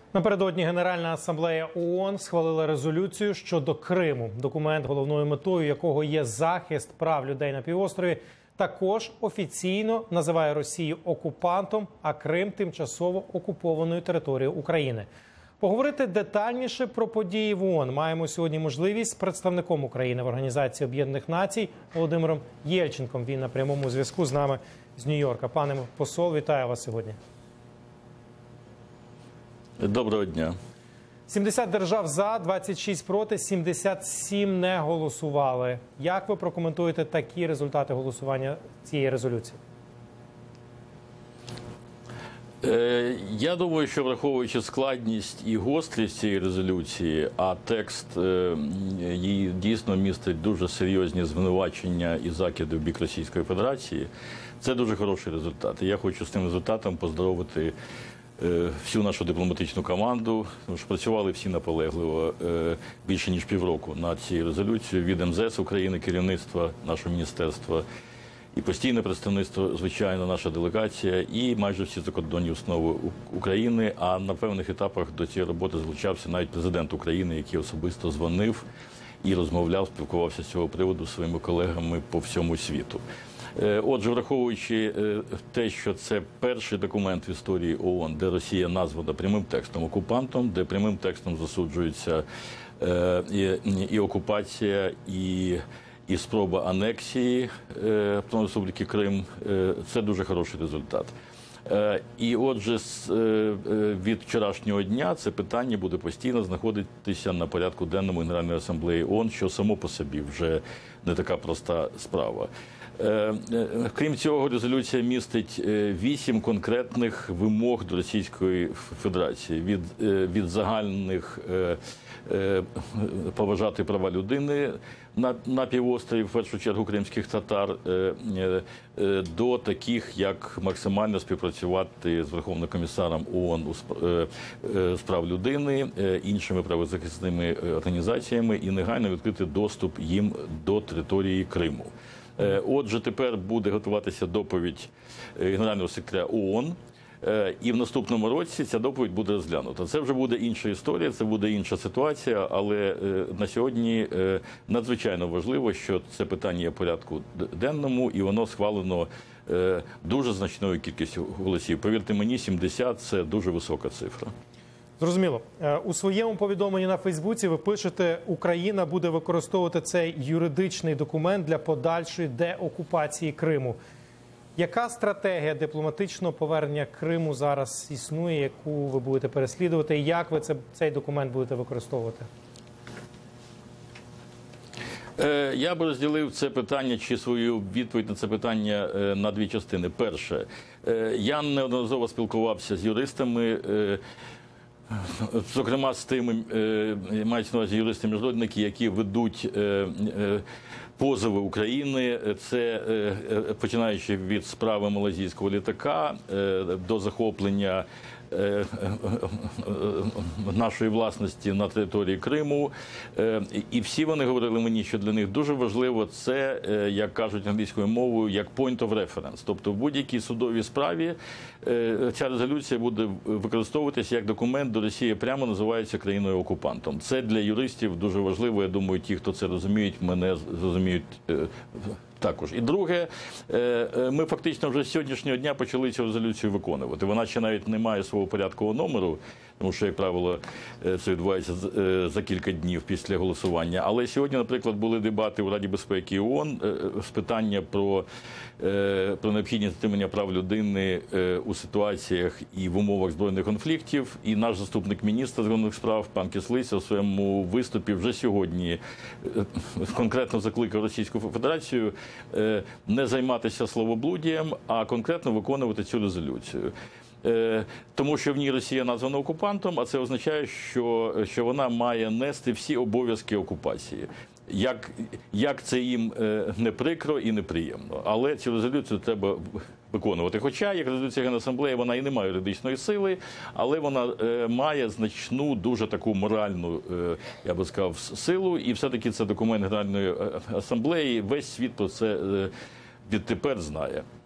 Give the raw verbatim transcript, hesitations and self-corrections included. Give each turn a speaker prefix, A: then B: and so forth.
A: Напередодні Генеральна асамблея ООН схвалила резолюцію щодо Криму. Документ, головною метою якого є захист прав людей на півострові, також офіційно називає Росію окупантом, а Крим – тимчасово окупованою територією України. Поговорити детальніше про події в ООН маємо сьогодні можливість з представником України в Організації Об'єднаних Націй Володимиром Єльченком. Він на прямому зв'язку з нами з Нью-Йорка. Пане посол, вітаю вас сьогодні.
B: Доброго дня.
A: сімдесят держав за, двадцять шість проти, сімдесят сім не голосували. Як ви прокоментуєте такі результати голосування цієї резолюції?
B: Я думаю, що враховуючи складність і гострість цієї резолюції, а текст її дійсно містить дуже серйозні звинувачення і закиди в бік Російської Федерації, це дуже хороший результат. І я хочу з цим результатом поздоровити всю нашу дипломатичну команду, тому що працювали всі наполегливо більше ніж півроку над цією резолюцією. Від ем зе ес України, керівництва нашого міністерства, і постійне представництво, звичайно, наша делегація, і майже всі закордонні установи України. А на певних етапах до цієї роботи залучався навіть президент України, який особисто дзвонив і розмовляв, спілкувався з цього приводу зі своїми колегами по всьому світу. Отже, враховуючи те, що це перший документ в історії ООН, де Росія названа прямим текстом окупантом, де прямим текстом засуджується і, і окупація, і, і спроба анексії Автономної Республіки Крим, це дуже хороший результат. І отже, від вчорашнього дня це питання буде постійно знаходитися на порядку денному Генеральної асамблеї ООН, що само по собі вже не така проста справа. Крім цього, резолюція містить вісім конкретних вимог до Російської Федерації. Від, від загальних поважати права людини на, на півострові, в першу чергу кримських татар, до таких, як максимально співпрацювати з Верховним комісаром ООН з прав людини, іншими правозахисними організаціями і негайно відкрити доступ їм до території Криму. Отже, тепер буде готуватися доповідь Генерального секретаря ООН, і в наступному році ця доповідь буде розглянута. Це вже буде інша історія, це буде інша ситуація, але на сьогодні надзвичайно важливо, що це питання є в порядку денному, і воно схвалено дуже значною кількістю голосів. Повірте мені, сімдесят – це дуже висока цифра.
A: Зрозуміло. У своєму повідомленні на Фейсбуці ви пишете, Україна буде використовувати цей юридичний документ для подальшої деокупації Криму. Яка стратегія дипломатичного повернення Криму зараз існує, яку ви будете переслідувати, і як ви це, цей документ будете використовувати?
B: Я б розділив це питання, чи свою відповідь на це питання, на дві частини. Перше, я неодноразово спілкувався з юристами, зокрема з тими, мають на увазі юристи-міжнародники, які ведуть позови України, це починаючи від справи малайзійського літака до захоплення нашої власності на території Криму. І всі вони говорили мені, що для них дуже важливо це, як кажуть англійською мовою, як point of reference. Тобто в будь-якій судовій справі ця резолюція буде використовуватися як документ, де Росія прямо називається країною-окупантом. Це для юристів дуже важливо. Я думаю, ті, хто це розуміють, мене зрозуміють також. І друге, ми фактично вже з сьогоднішнього дня почали цю резолюцію виконувати. Вона ще навіть не має свого порядкового номеру, тому що, як правило, це відбувається за кілька днів після голосування. Але сьогодні, наприклад, були дебати у Раді безпеки ООН з питання про, про необхідність дотримання прав людини у ситуаціях і в умовах збройних конфліктів. І наш заступник міністра закордонних справ, пан Кислиця, у своєму виступі вже сьогодні конкретно закликав Російську Федерацію не займатися словоблудієм, а конкретно виконувати цю резолюцію. Тому що в ній Росія названа окупантом, а це означає, що, що вона має нести всі обов'язки окупації. Як, як це їм не прикро і неприємно. Але цю резолюцію треба виконувати. Хоча, як резолюція Генасамблеї, вона і не має юридичної сили, але вона має значну, дуже таку моральну, я би сказав, силу. І все-таки це документ Генеральної асамблеї. Весь світ про це відтепер знає.